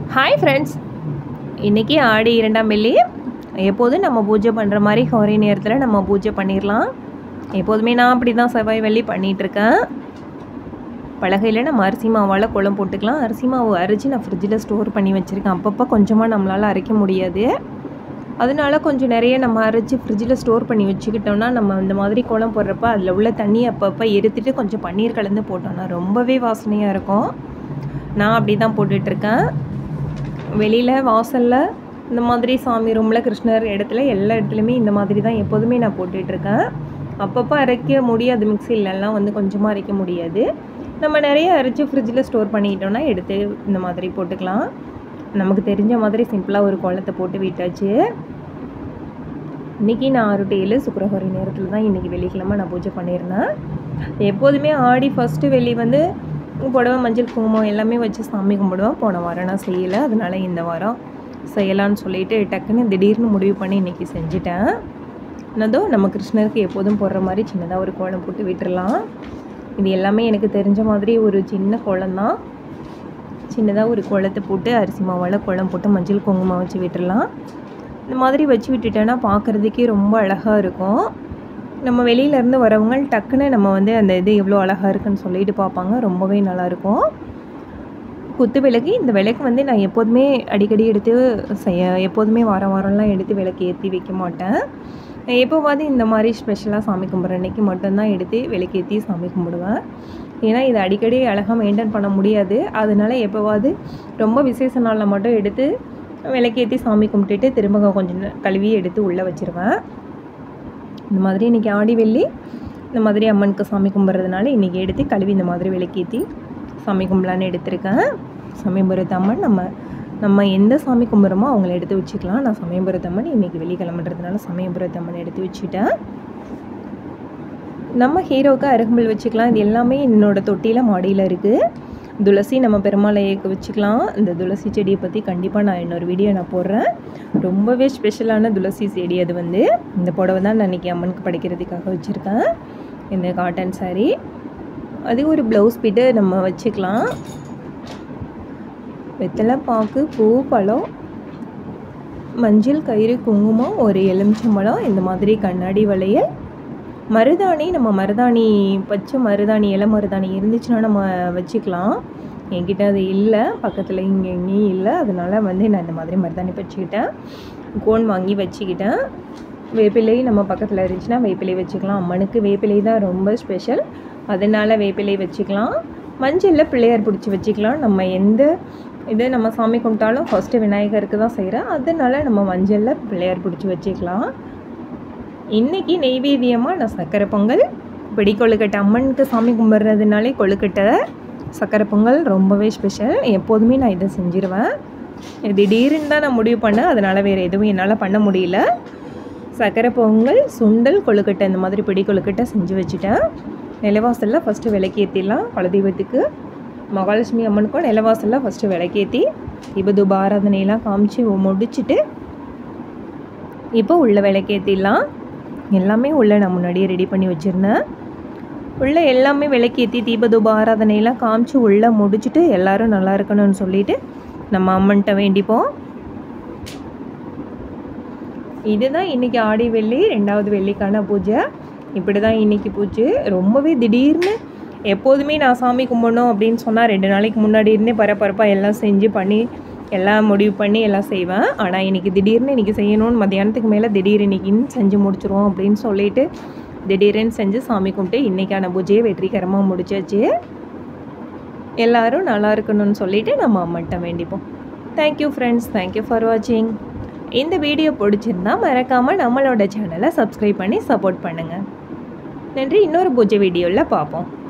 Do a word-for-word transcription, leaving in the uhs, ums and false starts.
Hi friends, இன்றைக்கி ஆடி இரண்டாம் வெள்ளி. எப்போதும் நம்ம பூஜை பண்ணுற மாதிரி ஹோரை நேரத்தில் நம்ம பூஜை பண்ணிடலாம். எப்போதுமே நான் அப்படி தான் செவ்வாய் வெள்ளி பண்ணிகிட்ருக்கேன். பலகையில் நம்ம அரிசி மாவால் குளம் போட்டுக்கலாம். அரிசி மாவு அரைச்சி நான் ஃப்ரிட்ஜில் ஸ்டோர் பண்ணி வச்சுருக்கேன். அப்பப்போ கொஞ்சமாக நம்மளால் அரைக்க முடியாது, அதனால கொஞ்சம் நிறைய நம்ம அரைச்சி ஃப்ரிட்ஜில் ஸ்டோர் பண்ணி வச்சுக்கிட்டோம்னா நம்ம இந்த மாதிரி குளம் போடுறப்ப அதில் உள்ள தண்ணி அப்பப்போ எடுத்துகிட்டு கொஞ்சம் பன்னீர் கலந்து போட்டோம்னா ரொம்பவே வாசனையாக இருக்கும். நான் அப்படி தான் போட்டுட்ருக்கேன். வெளியில் வாசலில் இந்த மாதிரி சாமி ரூமில் கிருஷ்ணர் இடத்துல எல்லா இடத்துலையுமே இந்த மாதிரி தான் எப்போதுமே நான் போட்டுட்ருக்கேன். அப்பப்போ அரைக்க முடியாது, மிக்சிலெலாம் வந்து கொஞ்சமாக அரைக்க முடியாது. நம்ம நிறைய அரைச்சி ஃப்ரிட்ஜில் ஸ்டோர் பண்ணிக்கிட்டோன்னா எடுத்து இந்த மாதிரி போட்டுக்கலாம். நமக்கு தெரிஞ்ச மாதிரி சிம்பிளாக ஒரு கோலத்தை போட்டு விட்டாச்சு. இன்றைக்கி நான் ஆறு டு ஏழு சுக்கிரஹோரை நேரத்தில் தான் இன்றைக்கி வெள்ளிக்கிழமை நான் பூஜை பண்ணியிருந்தேன். எப்போதுமே ஆடி ஃபஸ்ட்டு வெள்ளி வந்து புடவை மஞ்சள் குங்குமம் எல்லாமே வச்சு சாமி கும்பிடுவேன். போன வாரம் நான் செய்யலை, அதனால் இந்த வாரம் செய்யலான்னு சொல்லிவிட்டு டக்குன்னு திடீர்னு முடிவு பண்ணி இன்றைக்கி செஞ்சுட்டேன். என்னதோ நம்ம கிருஷ்ணருக்கு எப்போதும் போடுற மாதிரி சின்னதாக ஒரு கோலம் போட்டு விட்டுடலாம். இது எல்லாமே எனக்கு தெரிஞ்ச மாதிரி ஒரு சின்ன கோலம்தான். சின்னதாக ஒரு கோலத்தை போட்டு அரிசி மாவால் கோலம் போட்டு மஞ்சள் குங்குமம் வச்சு விட்டுடலாம். இந்த மாதிரி வச்சு விட்டுட்டேன்னா பார்க்குறதுக்கே ரொம்ப அழகாக இருக்கும். நம்ம வெளியிலேருந்து வரவங்க டக்குன்னு நம்ம வந்து அந்த இது எவ்வளோ அழகாக இருக்குன்னு சொல்லிட்டு பார்ப்பாங்க. ரொம்பவே நல்லாயிருக்கும். குத்து விளக்கு, இந்த விளக்கு வந்து நான் எப்போதுமே அடிக்கடி எடுத்து செய்ய எப்போதுமே வாரம் வாரம்லாம் எடுத்து விளக்கு ஏற்றி வைக்க மாட்டேன். எப்போவாது இந்த மாதிரி ஸ்பெஷலாக சாமி கும்பிட்ற அன்றைக்கி மட்டும்தான் எடுத்து விளக்கு ஏற்றி சாமி கும்பிடுவேன். ஏன்னா இது அடிக்கடி அழகாக மெயின்டைன் பண்ண முடியாது, அதனால் எப்போவாது ரொம்ப விசேஷ நாளில் மட்டும் எடுத்து விளக்கேற்றி சாமி கும்பிட்டுட்டு திரும்ப கொஞ்சம் கழுவி எடுத்து உள்ளே வச்சுருவேன். இந்த மாதிரி இன்றைக்கி ஆடி வெள்ளி இந்த மாதிரி அம்மனுக்கு சாமி கும்பிட்றதுனால இன்றைக்கி எடுத்து கழுவி இந்த மாதிரி விளக்கேற்றி சாமி கும்பலான்னு எடுத்திருக்கேன். சமயபுரத்து அம்மன் நம்ம நம்ம எந்த சாமி கும்பிட்றோமோ அவங்கள எடுத்து வச்சுக்கலாம். நான் சமயபுரத்து அம்மன் இன்றைக்கி வெள்ளிக்கிழமைன்றதுனால சமயபுரத்து அம்மன் எடுத்து வச்சுட்டேன். நம்ம ஹீரோவுக்கு அருகம்புல் வச்சுக்கலாம். இது எல்லாமே என்னோடய தொட்டியில் மாடியில் இருக்குது. துளசி நம்ம பெருமாளைக்கு வச்சுக்கலாம். இந்த துளசி செடியை பற்றி கண்டிப்பாக நான் இன்னொரு வீடியோ நான் போடுறேன். ரொம்பவே ஸ்பெஷலான துளசி செடி அது. வந்து இந்த புடவை தான் நான் இன்றைக்கி அம்மனுக்கு படைக்கிறதுக்காக வச்சுருக்கேன். இந்த காட்டன் சாரீ, அது ஒரு ப்ளவுஸ் பீட்டு நம்ம வச்சுக்கலாம். வெத்தலை பாக்கு, பூ, பழம், மஞ்சள் கயிறு, குங்குமம், ஒரு எலுமிச்சம்பழம், இந்த மாதிரி கண்ணாடி வளையல், மருதாணி. நம்ம மருதாணி பச்சை மருதாணி இலை மருதாணி இருந்துச்சுன்னா நம்ம வச்சுக்கலாம். என்கிட்ட அது இல்லை, பக்கத்தில் இங்கே எங்கேயும் இல்லை, அதனால் வந்து நான் இந்த மாதிரி மருதாணி வச்சுக்கிட்டேன். கோன் வாங்கி வச்சுக்கிட்டேன். வேப்பிலை நம்ம பக்கத்தில் இருந்துச்சுன்னா வேப்பிலை வச்சுக்கலாம். அம்மனுக்கு வேப்பிலை தான் ரொம்ப ஸ்பெஷல், அதனால் வேப்பிலை வச்சுக்கலாம். மஞ்சளில் பிள்ளையார் பிடிச்சி வச்சுக்கலாம். நம்ம எந்த இது நம்ம சாமி கும்பிட்டாலும் ஃபஸ்ட்டு விநாயகருக்கு தான் செய்கிறேன், அதனால் நம்ம மஞ்சளில் பிள்ளையார் பிடிச்சி வச்சுக்கலாம். இன்றைக்கி நெய்வேத்தியமாக நான் சக்கரை பொங்கல், பிடி கொழுக்கட்டை, அம்மனுக்கு சாமி கும்பிட்றதுனாலே கொழுக்கட்டை சக்கரை பொங்கல் ரொம்பவே ஸ்பெஷல். எப்போதுமே நான் இதை செஞ்சுருவேன். திடீர்னு தான் நான் முடிவு பண்ணேன், அதனால் வேறு எதுவும் என்னால் பண்ண முடியல. சக்கரை பொங்கல், சுண்டல், கொழுக்கட்டை இந்த மாதிரி பிடி கொழுக்கட்டை செஞ்சு வச்சுட்டேன். நிலவாசலில் ஃபஸ்ட்டு விளக்கேற்றிடலாம். குலதெய்வத்துக்கு மகாலட்சுமி அம்மனுக்கும் நிலவாசலில் ஃபஸ்ட்டு விளக்கேற்றி தீபதூப ஆராதனையெல்லாம் காமிச்சு முடிச்சுட்டு இப்போ உள்ள விளக்கேற்றிடலாம். எல்லாமே உள்ளே நான் முன்னாடியே ரெடி பண்ணி வச்சுருந்தேன். உள்ளே எல்லாமே விளக்கேற்றி தீபதூப ஆராதனையெல்லாம் காமிச்சு உள்ளே முடிச்சுட்டு எல்லோரும் நல்லா இருக்கணும்னு சொல்லிவிட்டு நம்ம அம்மன்கிட்ட வேண்டிப்போம். இதுதான் இன்றைக்கி ஆடி வெள்ளி ரெண்டாவது வெள்ளிக்கான பூஜை. இப்படி தான் இன்றைக்கி பூஜை. ரொம்பவே திடீர்னு எப்போதுமே நான் சாமி கும்பிடணும் அப்படின்னு சொன்னால் ரெண்டு நாளைக்கு முன்னாடி இருந்தே பரபரப்பாக எல்லாம் செஞ்சு பண்ணி எல்லாம் முடிவு பண்ணி எல்லாம் செய்வேன். ஆனால் இன்றைக்கி திடீர்னு இன்றைக்கி செய்யணும்னு மத்தியானத்துக்கு மேலே திடீர் இன்றைக்கின்னு செஞ்சு முடிச்சிருவோம் அப்படின்னு சொல்லிட்டு திடீர்னு செஞ்சு சாமி கும்பிட்டு இன்றைக்கான பூஜையை வெற்றிகரமாக முடிச்சாச்சு. எல்லோரும் நல்லா இருக்கணும்னு சொல்லிவிட்டு நம்ம அம்மன்ட்ட வேண்டிப்போம். தேங்க்யூ ஃப்ரெண்ட்ஸ், தேங்க்யூ ஃபார் வாட்சிங். இந்த வீடியோ பிடிச்சிருந்தால் மறக்காமல் நம்மளோட சேனலை சப்ஸ்கிரைப் பண்ணி சப்போர்ட் பண்ணுங்கள். நன்றி. இன்னொரு பூஜை வீடியோவில் பார்ப்போம்.